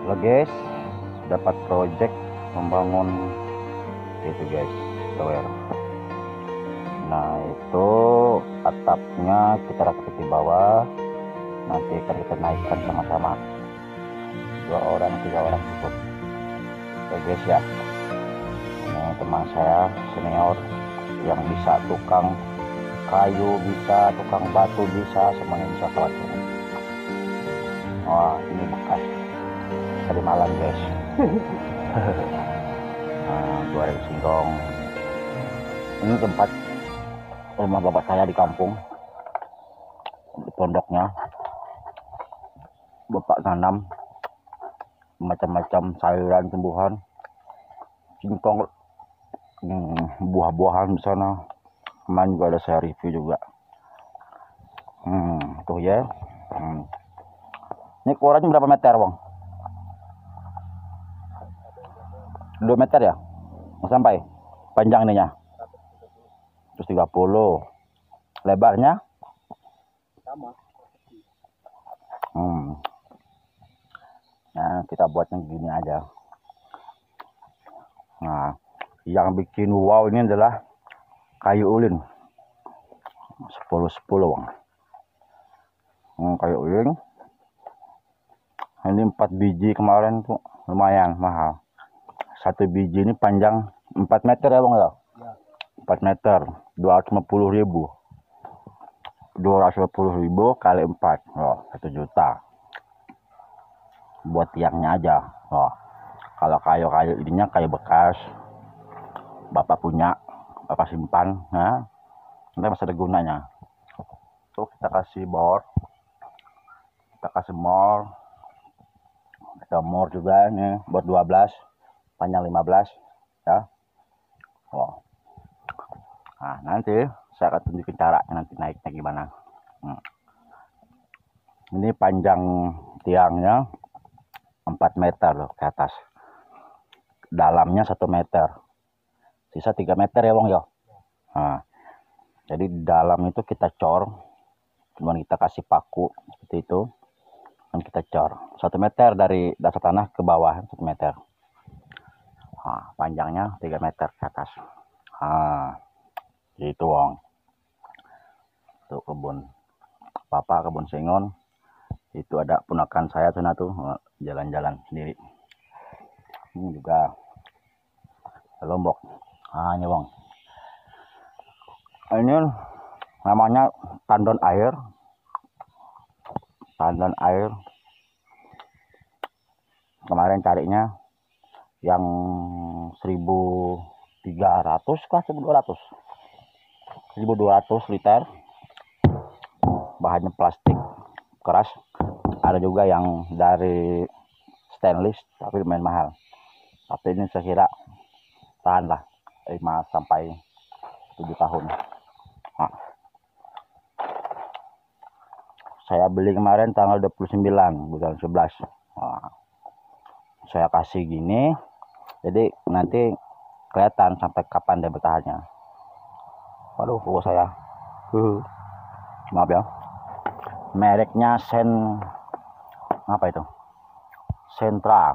Halo guys, dapat project membangun itu guys, tower. Nah itu atapnya kita rakit di bawah, nanti akan kita naikkan sama-sama, 2 orang 3 orang cukup. Oke guys ya, ini teman saya senior yang bisa tukang kayu, bisa tukang batu, bisa semuanya bisa kawat ini. Wah ini bekas tadi malam guys. Goreng singkong. Ini tempat rumah bapak saya di kampung, di pondoknya. Bapak tanam macam-macam sayuran, tumbuhan, singkong, buah-buahan di sana. Kemarin juga ada saya review juga. Tuh ya. Ini ukurannya berapa meter bang? 2 meter ya? Sampai panjang ininya 130. Lebarnya sama. Nah kita buatnya gini aja. Nah yang bikin wow ini adalah kayu ulin 10 bang. Kayu ulin ini 4 biji kemarin tuh lumayan mahal. 1 biji ini panjang 4 meter ya bang ya? 4 meter 250.000 kali 4, oh 1 juta buat tiangnya aja. Oh kalau kayu-kayu ininya kayu bekas bapak punya, bapak simpan, nah nanti masih ada gunanya. Tuh kita kasih bor, kita kasih mor, ada mor juga nih buat 12, panjang 15 ya. Oh. Nah nanti saya akan tunjukin caranya nanti naiknya gimana. Ini panjang tiangnya 4 meter loh ke atas, dalamnya 1 meter, sisa 3 meter ya bang ya. Nah, jadi di dalam itu kita cor, kemudian kita kasih paku seperti itu, dan kita cor 1 meter dari dasar tanah ke bawah 1 meter. Nah, panjangnya 3 meter ke atas. Nah, gitu bang. Tuh kebun bapak, kebun sengon. Itu ada ponakan saya sana tuh jalan-jalan sendiri. Ini juga Lombok. Ini bang, ini namanya tandon air. Tandon air kemarin carinya yang 1.300 kah 1.200 liter, bahannya plastik keras. Ada juga yang dari stainless tapi lumayan mahal, tapi ini saya kira tahan lah 5 sampai 7 tahun. Nah, saya beli kemarin tanggal 29 bulan 11. Nah, saya kasih gini jadi nanti kelihatan sampai kapan dia bertahannya. Waduh kuku saya maaf ya. Mereknya apa itu, Sentra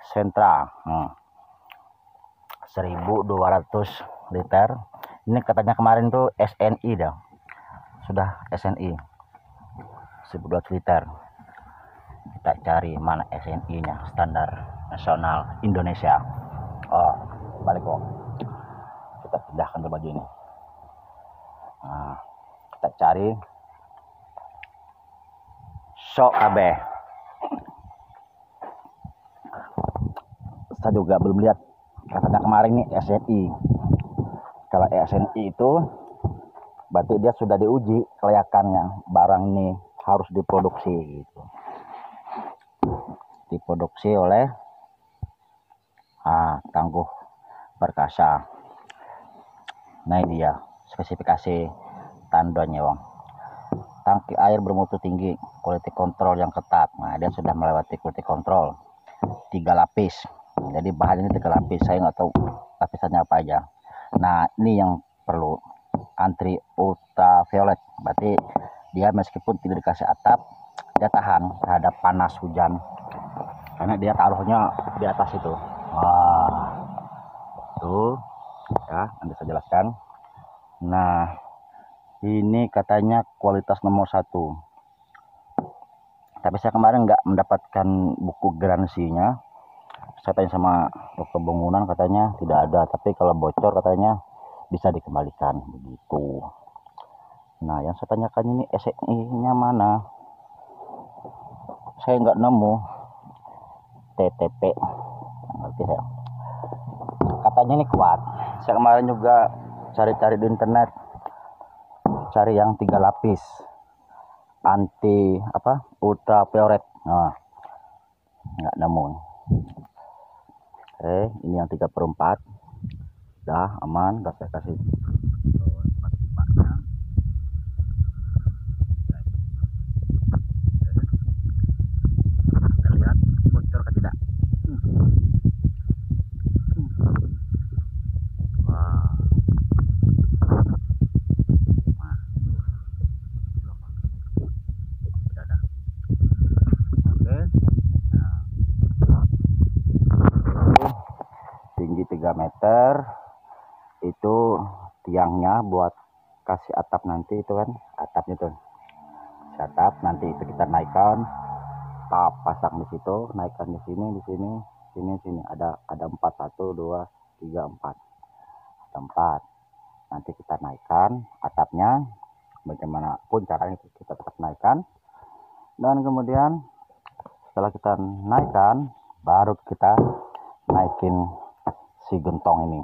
1.200 liter. Ini katanya kemarin tuh SNI dah, sudah SNI 1.200 liter. Kita cari mana SNI nya, standar nasional Indonesia. Oh balik kok, kita pindahkan ke baju ini. Nah, kita cari sok kabeh. Saya juga belum lihat, katanya kemarin nih SNI. Kalau SNI itu berarti dia sudah diuji kelayakannya, barang ini harus diproduksi gitu. Diproduksi oleh Tangguh Perkasa. Nah ini dia spesifikasi tandonnya bang. Tangki air bermutu tinggi, quality control yang ketat. Nah dia sudah melewati quality control 3 lapis. Jadi bahan ini 3 lapis, saya nggak tahu lapisannya apa aja. Nah ini yang perlu, anti ultraviolet, berarti dia meskipun tidak dikasih atap dia tahan terhadap panas hujan karena dia taruhnya di atas itu. Wah, tuh ya, nanti saya jelaskan. Nah, ini katanya kualitas nomor 1, tapi saya kemarin nggak mendapatkan buku garansinya. Saya tanya sama dokter bangunan, katanya tidak ada, tapi kalau bocor katanya bisa dikembalikan begitu. Nah, yang saya tanyakan ini SNI-nya mana? Saya nggak nemu. TTP, ngerti saya. Katanya ini kuat. Saya kemarin juga cari-cari di internet, cari yang 3 lapis, anti ultraviolet. Nah, nggak nemu. Oke, ini yang 3/4. Dah aman, udah saya kasih lihat bocor ke tidak. Wah. Sudah ada. Oke. Nah. Tinggi 3 meter. Itu tiangnya buat kasih atap nanti itu kan, atapnya tuh. Atap nanti itu kita naikkan, pasang di situ, naikkan di sini, sini ada 4, 1 2 3 4. Ada 4. Nanti kita naikkan atapnya, bagaimanapun caranya kita tetap naikkan. Dan kemudian setelah kita naikkan, baru kita naikin si gentong ini.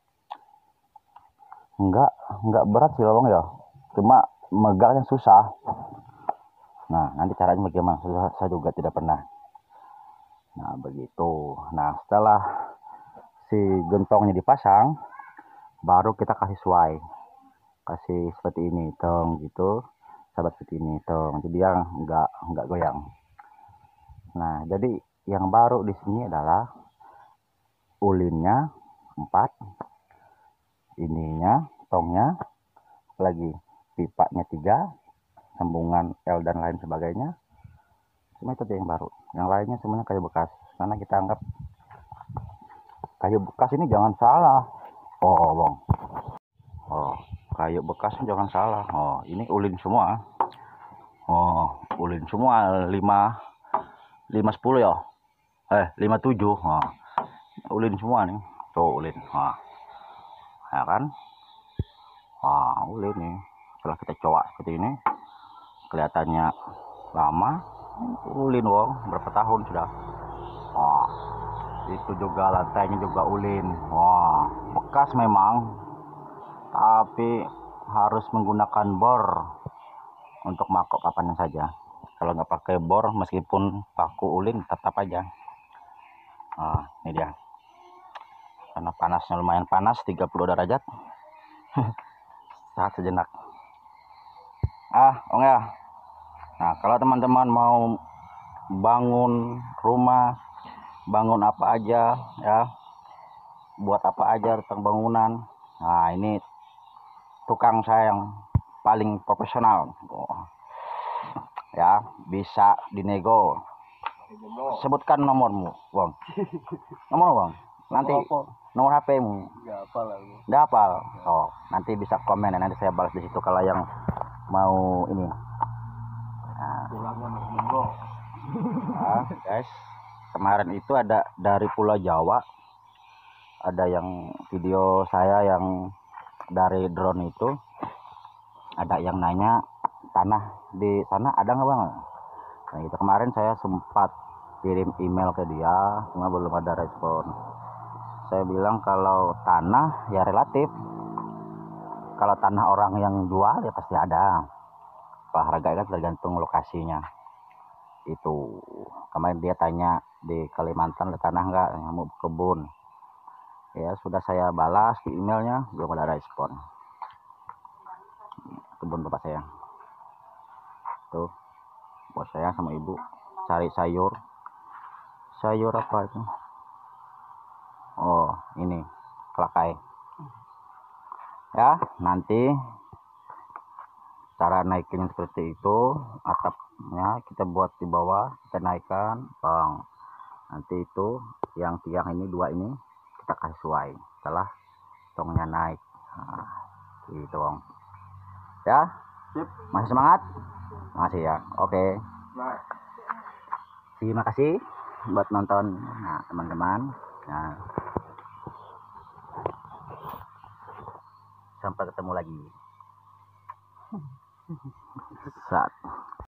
Enggak berat sih lowong ya, cuma megangnya susah. Nah, nanti caranya bagaimana saya juga tidak pernah. Nah, begitu. Nah, setelah si gentongnya dipasang, baru kita kasih suai, kasih seperti ini tong gitu, sahabat, seperti ini tong, jadi yang enggak goyang. Nah, jadi yang baru di sini adalah ulinnya 4, ininya tongnya, lagi pipanya 3, sambungan L dan lain sebagainya. Cuma itu yang baru, yang lainnya semuanya kayu bekas, karena kita anggap kayu bekas ini jangan salah. Bang. Kayu bekas jangan salah. Ini ulin semua. Ulin semua 510 ya. 57. Ulin semua nih. Tuh ulin. Ya kan? Ulin nih. Setelah kita coba seperti ini, kelihatannya lama. Ulin berapa tahun sudah. Itu juga lantainya juga ulin. Bekas memang, tapi harus menggunakan bor untuk makuk kapan saja. Kalau nggak pakai bor, meskipun paku ulin tetap aja. Ini dia. Karena panasnya lumayan panas, 30 derajat. Saat sejenak. Ya. Nah, kalau teman-teman mau bangun rumah, bangun apa aja ya, buat apa aja tentang bangunan, nah ini tukang saya yang paling profesional. Ya, bisa dinego. Sebutkan nomormu, Bang. Nomor, Bang. Nanti nomor HP-mu. Enggak hafal. Nanti bisa komen ya, nanti saya balas di situ kalau yang mau ini. Guys, kemarin itu ada dari Pulau Jawa, ada yang video saya yang dari drone itu, ada yang nanya tanah di sana ada nggak, Bang? Nah, itu kemarin saya sempat kirim email ke dia, cuma belum ada respon. Saya bilang kalau tanah ya relatif, kalau tanah orang yang jual ya pasti ada. Kalau harga kan tergantung lokasinya. Itu kemarin dia tanya di Kalimantan ada tanah nggak, mau kebun. Ya sudah saya balas di emailnya, belum ada respon. Kebun bapak saya tuh, bos saya sama ibu cari sayur apa itu, ini kelakai ya. Nanti cara naikin seperti itu, atapnya kita buat di bawah, kita naikkan, Bang. Nanti itu yang tiang ini dua ini kita kasih sesuai setelah tongnya naik. Nah, gitu Wong. Ya, Sip. masih semangat? Masih ya. Oke. Nah. Terima kasih buat nonton, nah, teman-teman. Nah, sampai ketemu lagi. Saat